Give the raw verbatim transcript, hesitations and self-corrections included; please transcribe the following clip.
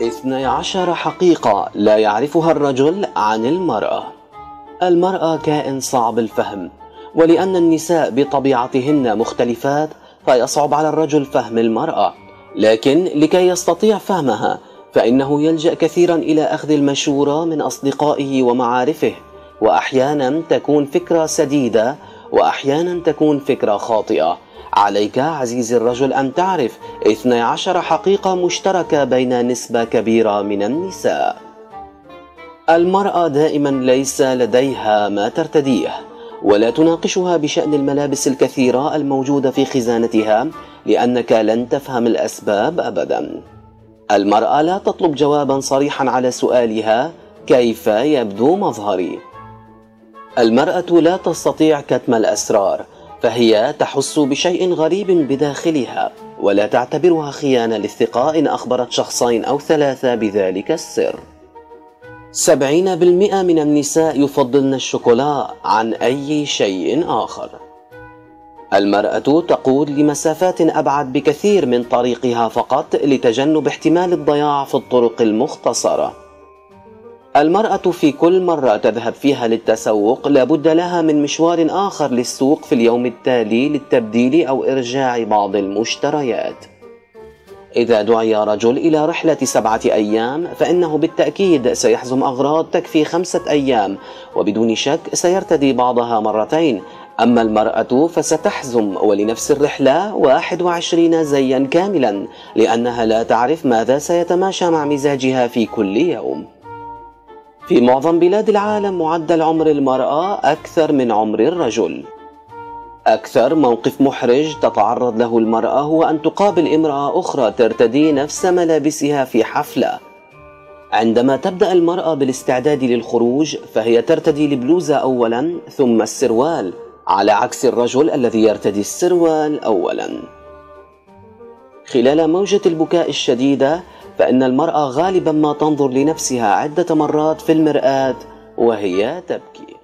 اثني عشر حقيقة لا يعرفها الرجل عن المرأة. المرأة كائن صعب الفهم، ولأن النساء بطبيعتهن مختلفات فيصعب على الرجل فهم المرأة، لكن لكي يستطيع فهمها فإنه يلجأ كثيرا إلى أخذ المشورة من أصدقائه ومعارفه، وأحيانا تكون فكرة سديدة وأحيانا تكون فكرة خاطئة. عليك عزيزي الرجل أن تعرف اثني عشر حقيقة مشتركة بين نسبة كبيرة من النساء. المرأة دائما ليس لديها ما ترتديه، ولا تناقشها بشأن الملابس الكثيرة الموجودة في خزانتها، لأنك لن تفهم الأسباب أبدا. المرأة لا تطلب جوابا صريحا على سؤالها كيف يبدو مظهري. المرأة لا تستطيع كتم الأسرار، فهي تحس بشيء غريب بداخلها، ولا تعتبرها خيانة للثقة إن أخبرت شخصين أو ثلاثة بذلك السر. سبعين بالمئة من النساء يفضلن الشوكولا عن أي شيء آخر. المرأة تقود لمسافات أبعد بكثير من طريقها فقط لتجنب احتمال الضياع في الطرق المختصرة. المرأة في كل مرة تذهب فيها للتسوق لابد لها من مشوار آخر للسوق في اليوم التالي للتبديل أو إرجاع بعض المشتريات. إذا دعي رجل إلى رحلة سبعة أيام فإنه بالتأكيد سيحزم أغراض تكفي خمسة أيام، وبدون شك سيرتدي بعضها مرتين. أما المرأة فستحزم ولنفس الرحلة واحد وعشرين زيا كاملا، لأنها لا تعرف ماذا سيتماشى مع مزاجها في كل يوم. في معظم بلاد العالم معدل عمر المرأة أكثر من عمر الرجل. أكثر موقف محرج تتعرض له المرأة هو أن تقابل امرأة أخرى ترتدي نفس ملابسها في حفلة. عندما تبدأ المرأة بالاستعداد للخروج فهي ترتدي البلوزة أولا ثم السروال، على عكس الرجل الذي يرتدي السروال أولا. خلال موجة البكاء الشديدة فإن المرأة غالبا ما تنظر لنفسها عدة مرات في المرآة وهي تبكي.